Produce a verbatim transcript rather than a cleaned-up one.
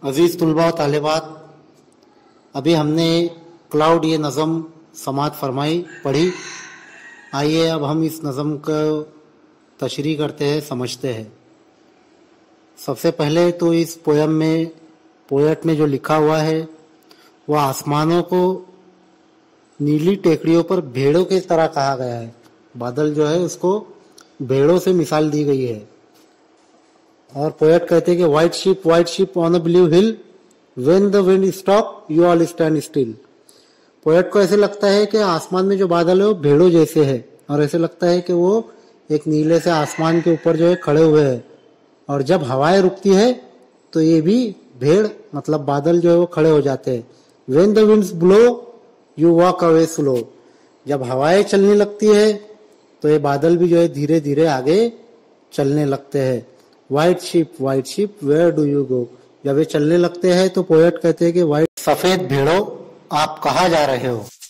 अजीज़ तुलबा तालिबात, अभी हमने क्लाउड ये नज़म समात फरमाई पढ़ी। आइए अब हम इस नज़म को तशरीह करते हैं, समझते हैं। सबसे पहले तो इस पोयम में पोएट में जो लिखा हुआ है वह आसमानों को नीली टेकड़ियों पर भेड़ों की तरह कहा गया है। बादल जो है उसको भेड़ों से मिसाल दी गई है। और पोएट कहते हैं कि white ship white ship on a blue hill, when the wind stop you all stand still. Poet को ऐसे लगता है कि आसमान में जो बादल है वो भेड़ों जैसे है, और ऐसे लगता है कि वो एक नीले से आसमान के ऊपर जो है खड़े हुए हैं, और जब हवाएं रुकती है तो ये भी भेड़ मतलब बादल जो है वो खड़े हो जाते हैं। When the winds blow you walk away slow. जब हवाएं चलने लगती है तो ये बादल भी जो है धीरे धीरे आगे चलने लगते हैं। White ship white ship where do you go. जब ये चलने लगते हैं तो पोएट कहते हैं कि व्हाइट सफेद भेड़ों आप कहाँ जा रहे हो।